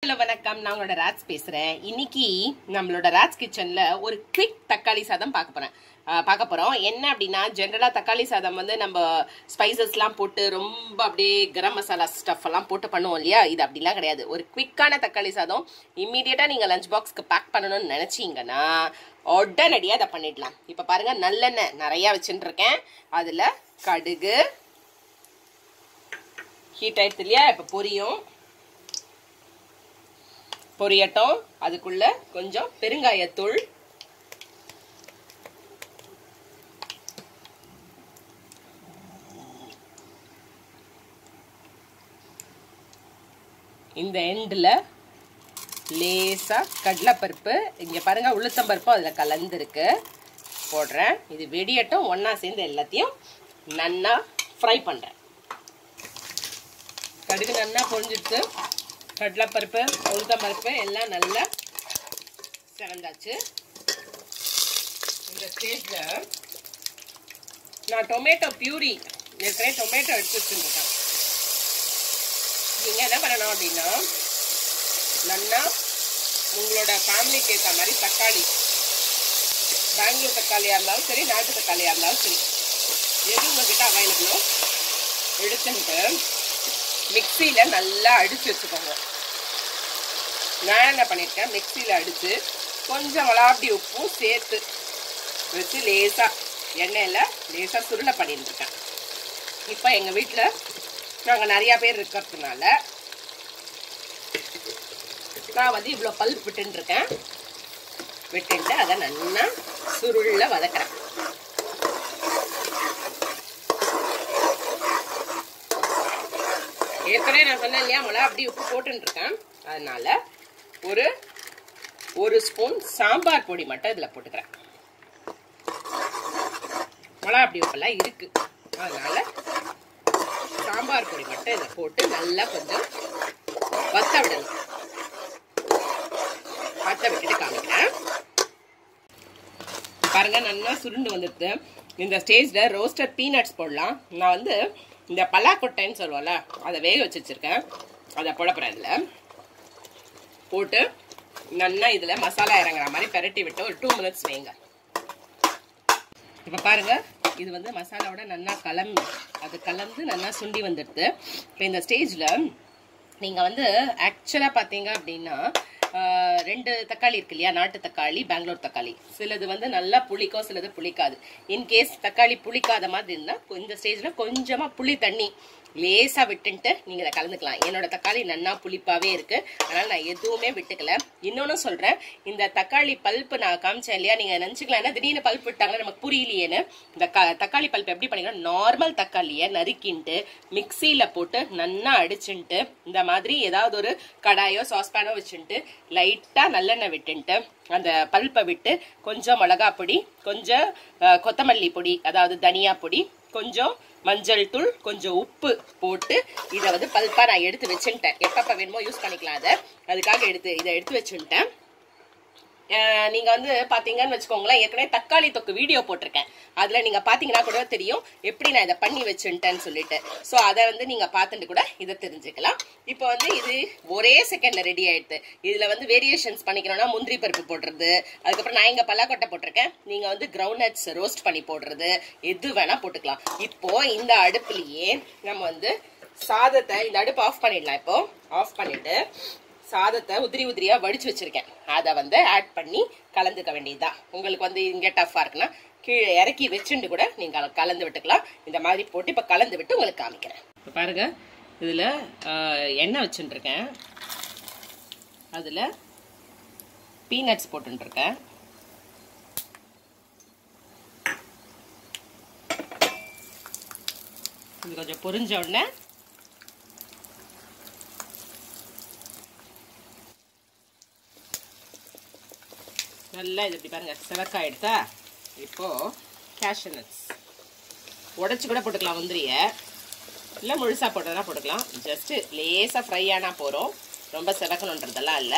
Hello வணக்கம், நான் உங்களோட ராஜ் பேசுறேன். இன்னைக்கு நம்மளோட ராஜ் கிச்சன்ல ஒரு குவிக் தக்காளி சாதம் பார்க்க போறோம். என்ன அப்படின்னா, ஜென்ரலா தக்காளி சாதம் வந்து நம்ம ஸ்பைசஸ்லாம் போட்டு ரொம்ப அப்படியே கரம் மசாலா ஸ்டஃப் எல்லாம் போட்டு பண்ணுவோம் இல்லையா? இது அப்படிலாம் கிடையாது. ஒரு குவிக்கான தக்காளி சாதம் இம்மீடியட்டா நீங்க லஞ்ச் பாக்ஸ்க்கு பேக் பண்ணணும்னு நினைச்சீங்கன்னா உடனடியாக அதை பண்ணிடலாம். இப்ப பாருங்க, நல்லெண்ணெய் நிறைய வச்சுட்டு இருக்கேன். அதுல கடுகு ஹீட் ஆயிடுது இல்லையா? இப்ப பொரியட்டும். அதுக்குள்ள கொஞ்சம் பெருங்காயத்தூள், இந்த எண்டில் லேசா கடலைப்பருப்பு, இங்க பாருங்க உளுத்தம்பருப்பு அதுல கலந்துருக்கு, போடுறேன். இது வெடியட்டும். ஒன்னா சேர்ந்து எல்லாத்தையும் நன்னா ஃப்ரை பண்றேன். கடுகு நன்னா பொரிஞ்சிடுச்சு. கடலைப்பருப்பு உளுத்தம்பருப்பு எல்லாம் நல்லா செவந்தாச்சு. இந்த ஸ்டேஜ்ல நான் டொமேட்டோ பியூரி ஏற்கனவே டொமேட்டோ எடுத்து வச்சுருக்கேன். நீங்க என்ன பண்ணணும் அப்படின்னா, நல்லா உங்களோட ஃபேமிலிக்கு ஏற்ற மாதிரி தக்காளி, பெங்களூர் தக்காளியா இருந்தாலும் சரி, நாட்டு தக்காளியா இருந்தாலும் சரி, எது உங்ககிட்ட அவைலபிளோ எடுத்துட்டு மிக்சியில நல்லா அடிச்சு வச்சுக்கோங்க. நான் என்ன பண்ணிருக்கேன், மிக்சியில அடிச்சு கொஞ்சம் வளாப்படி உப்பும் சேர்த்து வச்சு லேசா எண்ணெயில லேசா சுருளை பண்ணிட்டு இருக்கேன். இப்ப எங்க வீட்டுல நாங்க நிறைய பேர் இருக்கிறதுனால நான் வந்து இவ்வளவு பல்ப் விட்டுன்னு இருக்கேன். விட்டுட்டு அதை நல்லா சுருள வதக்குறேன். ஏற்கனவே நான் சொன்னேன் இல்லையா, மிளகாப்பொடி உப்பு போட்டுன்னு இருக்கேன். அதனால ஒரு ஸ்பூன் சாம்பார் பொடி மட்டும் இதுல போட்டுக்கிறேன். மிளகாப்பொடி உப்பெல்லாம் இருக்கு, அதனால சாம்பார் பொடி மட்டும் இதை போட்டு நல்லா கொஞ்சம் வத்த விடணும். வத்த விட்டுட்டு காமிக்கிறேன். பாருங்க, நல்லா சுருண்டு வந்துடுது. இந்த ஸ்டேஜ்ல ரோஸ்டட் பீனட்ஸ் போடலாம். நான் வந்து இந்த பலாக்கொட்டைன்னு சொல்லுவோம்ல, அதை வேக வச்சு வச்சிருக்கேன். அதை புழப்புறேன். இதுல போட்டு நல்லா இதுல மசாலா இறங்குற மாதிரி பெரட்டி விட்டு ஒரு 2 மினிட்ஸ் வேங்க. இப்ப பாருங்க, இது வந்து மசாலாவோட நல்லா கலந்து நல்லா சுண்டி வந்துடுது. இப்போ இந்த ஸ்டேஜ்ல நீங்க வந்து ஆக்சுவலா பாத்தீங்க அப்படின்னா, 2 தக்காளி இருக்கு இல்லையா, நாட்டு தக்காளி, பெங்களூர் தக்காளி. சிலது வந்து நல்லா புளிக்கும், சிலது புளிக்காது. இன்கேஸ் தக்காளி புளிக்காத மாதிரி இருந்தா இந்த ஸ்டேஜ்ல கொஞ்சமா புளி தண்ணி லேசா விட்டுட்டு நீங்க இதை கலந்துக்கலாம். என்னோட தக்காளி நன்னா புளிப்பாவே இருக்கு, அதனால நான் எதுவுமே விட்டுக்கல. இன்னொன்னு சொல்றேன், இந்த தக்காளி பல்ப் நான் காமிச்சேன் இல்லையா, நீங்க நினைச்சுக்கலாம் திடீர்னு பல்ப் விட்டாங்க நமக்கு புரியலையேன்னு. இந்த தக்காளி பல்ப் எப்படி பண்ணிக்கலாம், நார்மல் தக்காளியை நறுக்கின்ட்டு மிக்சியில போட்டு நன்னா அடிச்சுட்டு இந்த மாதிரி ஏதாவது ஒரு கடாயோ சாஸ்பேனோ வச்சுட்டு லைட்டா நல்லெண்ணெய் விட்டுட்டு அந்த பல்ப்பை விட்டு கொஞ்சம் மிளகா பொடி, கொஞ்சம் கொத்தமல்லி பொடி, அதாவது தனியா பொடி, கொஞ்சம் மஞ்சள் தூள், கொஞ்சம் உப்பு போட்டு இதை வந்து பல்பா நான் எடுத்து வச்சுட்டேன். எப்பப்ப வேணுமோ யூஸ் பண்ணிக்கலாம். அதுக்காக இதை எடுத்து வச்சுட்டேன். நீங்க வந்து பாத்தீங்கன்னு வச்சுக்கோங்களேன், ஏற்கனவே தக்காளி தொக்கு வீடியோ போட்டிருக்கேன். அதுல நீங்க பாத்தீங்கன்னா கூட தெரியும் எப்படி நான் இதை பண்ணி வச்சுட்டேன்னு சொல்லிட்டு. சோ அதை வந்து நீங்க பார்த்துட்டு கூட இதை தெரிஞ்சுக்கலாம். இப்போ வந்து இது ஒரே செகண்ட்ல ரெடி ஆயிடுது. இதுல வந்து வேரியேஷன்ஸ் பண்ணிக்கணும்னா முந்திரி பருப்பு போடுறது, அதுக்கப்புறம் நான் இங்க பலாக்கொட்டை போட்டிருக்கேன், நீங்க வந்து கிரவுண்ட் நட்ஸ் ரோஸ்ட் பண்ணி போடுறது, எது வேணா போட்டுக்கலாம். இப்போ இந்த அடுப்புலயே நம்ம வந்து சாதத்தை, இந்த அடுப்பு ஆஃப் பண்ணிடலாம். இப்போ ஆஃப் பண்ணிட்டு சாதத்தை உதிரியா வடிச்சு வச்சிருக்கேன், அதை வந்து ஆட் பண்ணி கலந்துக்க வேண்டியதுதான். உங்களுக்கு வந்து இங்க டஃபா இருக்குன்னா கீழே இறக்கி வச்சுட்டு கூட நீங்க கலந்து விட்டுக்கலாம். இந்த மாதிரி போட்டு இப்ப கலந்து விட்டு உங்களுக்கு காமிக்கிறேன். பாருங்க, இதுல எண்ணெய் வச்சுட்டு இருக்கேன், அதுல பீனட்ஸ் போட்டு இருக்கேன். இது கொஞ்சம் பொரிஞ்ச உடனே நல்லா இது இப்படி பாருங்க செவக்கா எடுத்தா. இப்போ கேஷ்யூ நட்ஸ் உடைச்சு கூட போட்டுக்கலாம், முந்திரிய இல்லை முழுசா போட்டதெல்லாம் போட்டுக்கலாம். ஜஸ்ட் லேசா ஃப்ரை ஆனா போறோம், ரொம்ப செவக்கணுன்றதெல்லாம் இல்லை.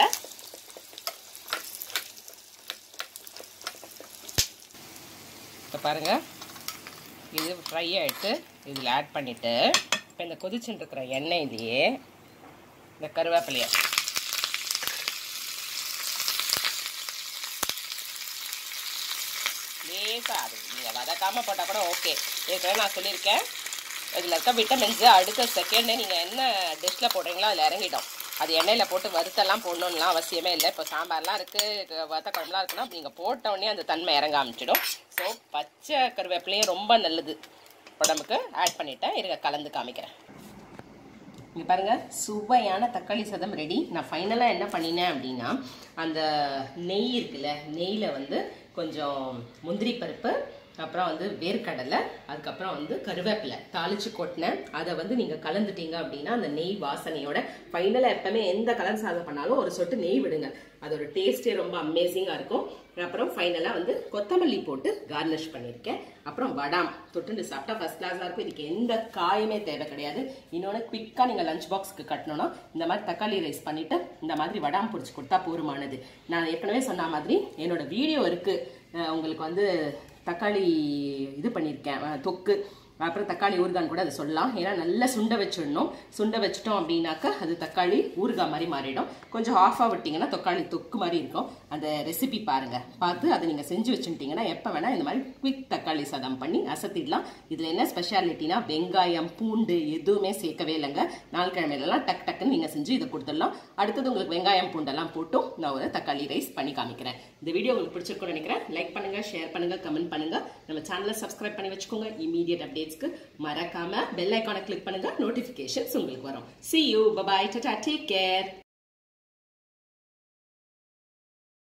இப்போ பாருங்க, இது ஃப்ரை ஆயிட்டு இதில் ஆட் பண்ணிட்டு இப்போ இந்த கொதிச்சுட்டு இருக்கிற எண்ணெய் இதையே இந்த கருவேப்பிலையை லேசாக அது நீங்கள் வதக்காமல் போட்டால் கூட ஓகே. ஏற்கனவே நான் சொல்லியிருக்கேன், இதில் இருக்க விட்டமின்ஸ் அடுத்த செகண்டே நீங்கள் என்ன டிஷ்ஷில் போடுறீங்களோ அதில் இறங்கிடும். அது எண்ணெயில் போட்டு வறுத்தெல்லாம் போடணும்லாம் அவசியமே இல்லை. இப்போ சாம்பார்லாம் இருக்குது, வத்த குழம்புலாம் இருக்குன்னா நீங்கள் போட்டோடனே அந்த தன்மை இறங்க ஆரம்பிச்சிடும். ஸோ பச்சை கருவேப்பிலையும் ரொம்ப நல்லது உடம்புக்கு. ஆட் பண்ணிவிட்டேன், இருங்க கலந்து காமிக்கிறேன். இங்கே பாருங்கள், சுவையான தக்காளி சாதம் ரெடி. நான் ஃபைனலாக என்ன பண்ணினேன் அப்படின்னா, அந்த நெய் இருக்குல்ல, நெய்யில் வந்து கொஞ்சம் முந்திரி பருப்பு, அப்புறம் வந்து வேர்க்கடலை, அதுக்கப்புறம் வந்து கருவேப்பிலை தாளிச்சு கொட்டினேன். அதை வந்து நீங்கள் கலந்துட்டீங்க அப்படின்னா அந்த நெய் வாசனையோட ஃபைனலாக எப்பவுமே எந்த கலர் சாதம் பண்ணாலும் ஒரு சொட்டு நெய் விடுங்க, அதோட டேஸ்டே ரொம்ப அமேசிங்காக இருக்கும். அப்புறம் ஃபைனலாக வந்து கொத்தமல்லி போட்டு கார்னிஷ் பண்ணியிருக்கேன். அப்புறம் வடாம் தொட்டுண்டு சாப்பிட்டா ஃபர்ஸ்ட் கிளாஸாக இருக்கும். இதுக்கு எந்த காயுமே தேவை கிடையாது. இன்னொன்று குவிக்காக நீங்கள் லஞ்ச் பாக்ஸ்க்கு கட்டணும்னா இந்த மாதிரி தக்காளி ரைஸ் பண்ணிவிட்டு இந்த மாதிரி வடாம் பிடிச்சி கொடுத்தா போருமானது. நான் ஏற்கனவே சொன்ன மாதிரி என்னோட வீடியோ இருக்குது, உங்களுக்கு வந்து தக்காளி இது பண்ணியிருக்கேன் தொக்கு, அப்புறம் தக்காளி ஊறுகான்னு கூட அதை சொல்லலாம். ஏன்னா நல்லா சுண்ட வச்சிடணும். சுண்ட வச்சிட்டோம் அப்படின்னாக்கா அது தக்காளி ஊறுகாய் மாதிரி மாறிடும். கொஞ்சம் ஆஃபாக விட்டிங்கன்னா தக்காளி தொக்கு மாதிரி இருக்கும். அந்த ரெசிபி பாருங்கள், பார்த்து அதை நீங்கள் செஞ்சு வச்சுட்டிங்கன்னா எப்போ வேணால் இந்த மாதிரி குவிக் தக்காளி சாதம் பண்ணி அசத்திடலாம். இதில் என்ன ஸ்பெஷாலிட்டினா வெங்காயம் பூண்டு எதுவுமே சேர்க்கவே இல்லைங்க. நாள் கிழமையிலலாம் டக் டக்குன்னு நீங்கள் செஞ்சு இதை கொடுத்துடலாம். அடுத்தது உங்களுக்கு வெங்காயம் பூண்டெல்லாம் போட்டும் நான் ஒரு தக்காளி ரைஸ் பண்ணி காமிக்கிறேன். இந்த வீடியோ உங்களுக்கு பிடிச்சிருக்கும்னு நினைக்கிறேன். லைக் பண்ணுங்கள், ஷேர் பண்ணுங்கள், கமெண்ட் பண்ணுங்கள். நம்ம சேனலை சப்ஸ்கிரைப் பண்ணி வச்சுக்கோங்க. இமீடியட் அப்டேட்ஸ்க்கு மறக்காம பெல் ஐகானை கிளிக் பண்ணுங்க, நோட்டிஃபிகேஷன்ஸ் உங்களுக்கு வரும். See you, bye bye, tata, take care.